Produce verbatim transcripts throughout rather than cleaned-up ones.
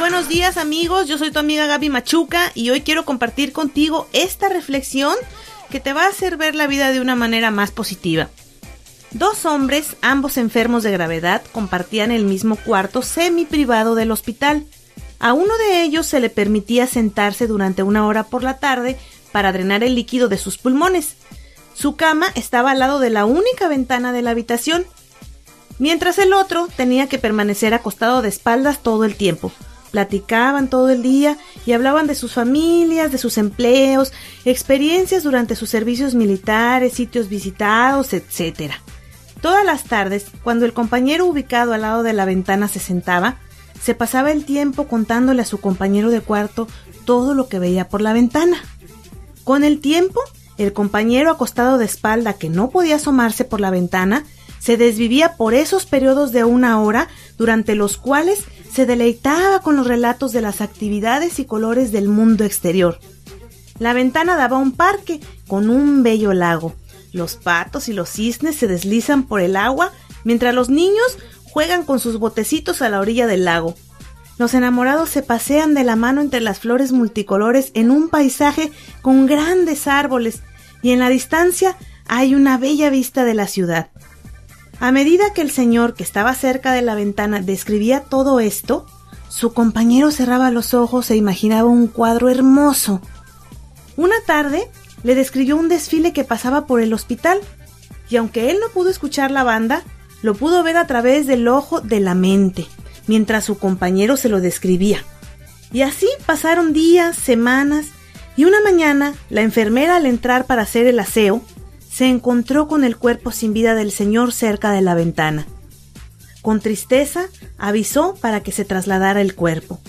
buenos días amigos, yo soy tu amiga Gaby Machuca y hoy quiero compartir contigo esta reflexión que te va a hacer ver la vida de una manera más positiva. Dos hombres, ambos enfermos de gravedad, compartían el mismo cuarto semi-privado del hospital. A uno de ellos se le permitía sentarse durante una hora por la tarde para drenar el líquido de sus pulmones. Su cama estaba al lado de la única ventana de la habitación, mientras el otro tenía que permanecer acostado de espaldas todo el tiempo. Platicaban todo el día y hablaban de sus familias, de sus empleos, experiencias durante sus servicios militares, sitios visitados, etcétera. Todas las tardes, cuando el compañero ubicado al lado de la ventana se sentaba, se pasaba el tiempo contándole a su compañero de cuarto todo lo que veía por la ventana. Con el tiempo, el compañero acostado de espalda que no podía asomarse por la ventana se desvivía por esos periodos de una hora durante los cuales se deleitaba con los relatos de las actividades y colores del mundo exterior. La ventana daba a un parque con un bello lago. Los patos y los cisnes se deslizan por el agua mientras los niños juegan con sus botecitos a la orilla del lago. Los enamorados se pasean de la mano entre las flores multicolores en un paisaje con grandes árboles y en la distancia hay una bella vista de la ciudad. A medida que el señor que estaba cerca de la ventana describía todo esto, su compañero cerraba los ojos e imaginaba un cuadro hermoso. Una tarde le describió un desfile que pasaba por el hospital, y aunque él no pudo escuchar la banda, lo pudo ver a través del ojo de la mente, mientras su compañero se lo describía. Y así pasaron días, semanas, y una mañana la enfermera al entrar para hacer el aseo, se encontró con el cuerpo sin vida del señor cerca de la ventana. Con tristeza, avisó para que se trasladara el cuerpo.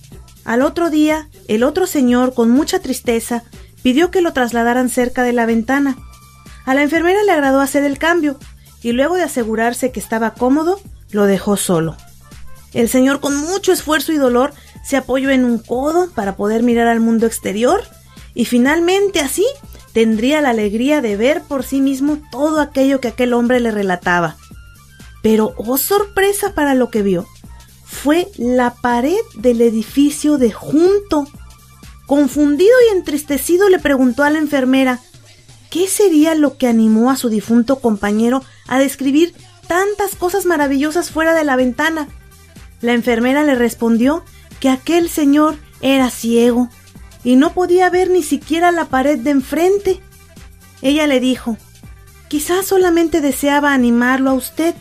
Al otro día, el otro señor, con mucha tristeza, pidió que lo trasladaran cerca de la ventana. A la enfermera le agradó hacer el cambio, y luego de asegurarse que estaba cómodo, lo dejó solo. El señor, con mucho esfuerzo y dolor, se apoyó en un codo para poder mirar al mundo exterior, y finalmente así tendría la alegría de ver por sí mismo todo aquello que aquel hombre le relataba. Pero, oh sorpresa para lo que vio, fue la pared del edificio de junto. Confundido y entristecido le preguntó a la enfermera qué sería lo que animó a su difunto compañero a describir tantas cosas maravillosas fuera de la ventana. La enfermera le respondió que aquel señor era ciego y no podía ver ni siquiera la pared de enfrente. Ella le dijo, quizás solamente deseaba animarlo a usted.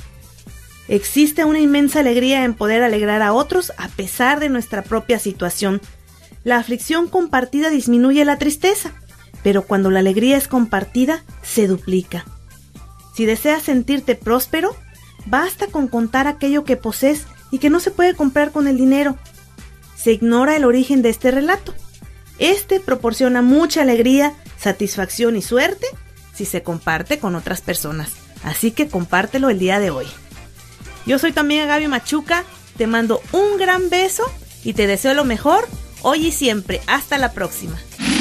Existe una inmensa alegría en poder alegrar a otros a pesar de nuestra propia situación. La aflicción compartida disminuye la tristeza, pero cuando la alegría es compartida, se duplica. Si deseas sentirte próspero, basta con contar aquello que posees y que no se puede comprar con el dinero. Se ignora el origen de este relato. Este proporciona mucha alegría, satisfacción y suerte si se comparte con otras personas. Así que compártelo el día de hoy. Yo soy tu amiga Gaby Machuca, te mando un gran beso y te deseo lo mejor hoy y siempre. Hasta la próxima.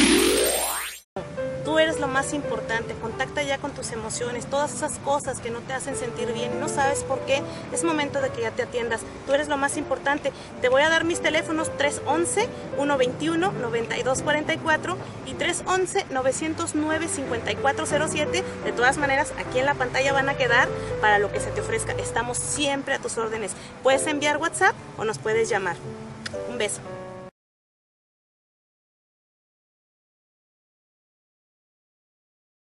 Tú eres lo más importante, contacta ya con tus emociones, todas esas cosas que no te hacen sentir bien y no sabes por qué, es momento de que ya te atiendas. Tú eres lo más importante. Te voy a dar mis teléfonos tres once, uno veintiuno, noventa y dos cuarenta y cuatro y tres once, novecientos nueve, cincuenta y cuatro cero siete. De todas maneras, aquí en la pantalla van a quedar para lo que se te ofrezca. Estamos siempre a tus órdenes. Puedes enviar WhatsApp o nos puedes llamar. Un beso.